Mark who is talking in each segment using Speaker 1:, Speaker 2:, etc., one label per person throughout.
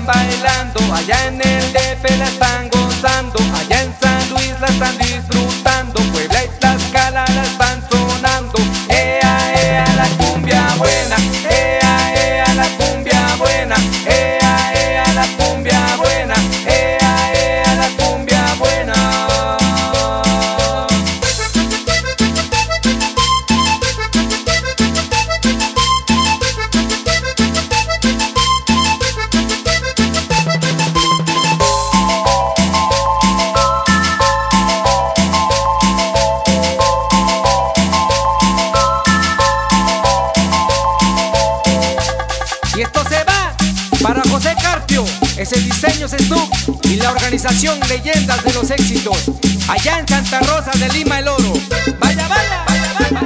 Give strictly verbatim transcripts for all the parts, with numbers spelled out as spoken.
Speaker 1: están bailando, allá en el D F la están gozando, allá en San Luis la están disfrutando, Puebla y Tlaxcala la están sonando. Ea, ea, la cumbia buena, ea, ea, la cumbia buena, ea, ea, la cumbia buena, ea, ea, la cumbia buena. Y esto se va para José Carpio, ese diseño Stuck y la organización Leyendas de los Éxitos, allá en Santa Rosa de Lima el Oro. ¡Vaya, vaya! ¡Vaya, vaya!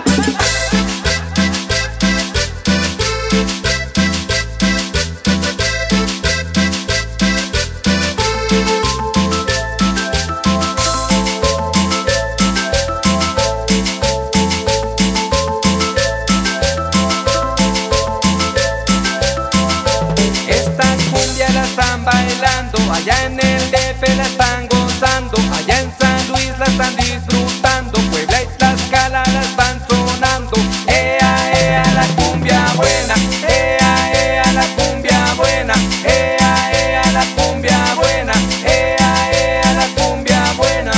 Speaker 1: Están bailando, allá en el D F la están gozando, allá en San Luis la están disfrutando, Puebla y Tlaxcala la están sonando. Ea, ea, la cumbia buena, ea, ea, la cumbia buena, ea, ea, la cumbia buena, ea, ea, la cumbia buena.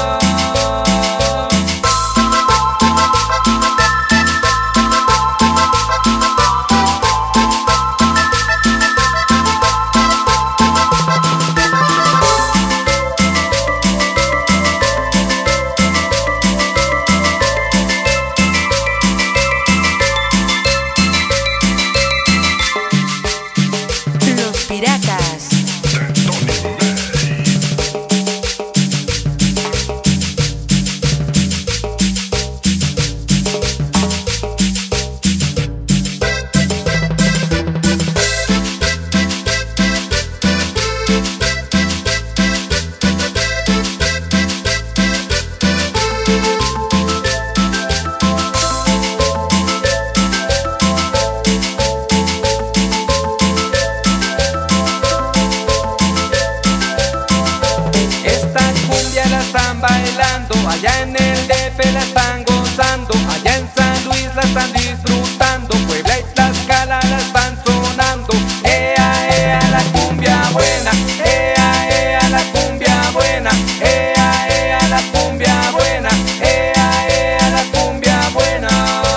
Speaker 2: Piratas.
Speaker 1: Están bailando, allá en el D F la están gozando, allá en San Luis la están disfrutando, Puebla y Tlaxcala la están sonando. Ea, ea, la cumbia buena, ea, ea, la cumbia buena, ea, ea, la cumbia buena, ea, ea, la cumbia buena.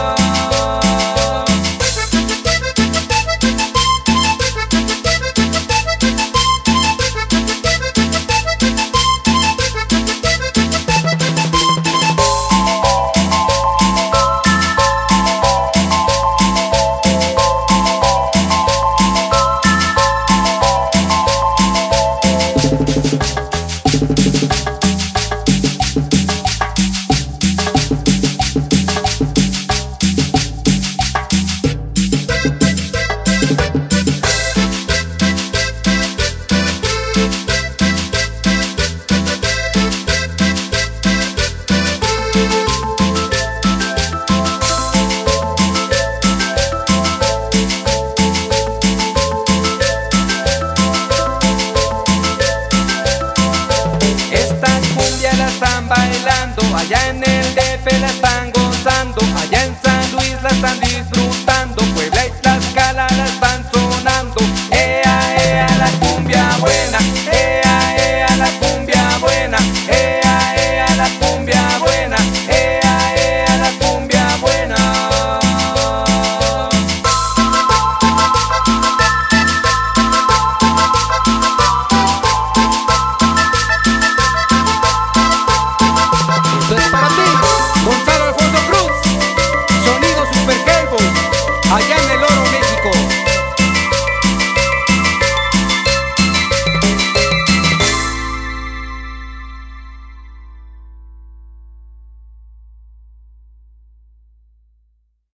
Speaker 1: Están bailando, allá en el D F la están gozando, allá en San Luis la están disfrutando, Puebla y Tlaxcala la están sonando. Ea, ea, la cumbia buena, ea, ea, la cumbia buena, ea, ea, la cumbia buena, ea, ea, la cumbia buena. Esto es para ti, Gonzalo Alfonso Cruz, sonido Super Cable, allá en el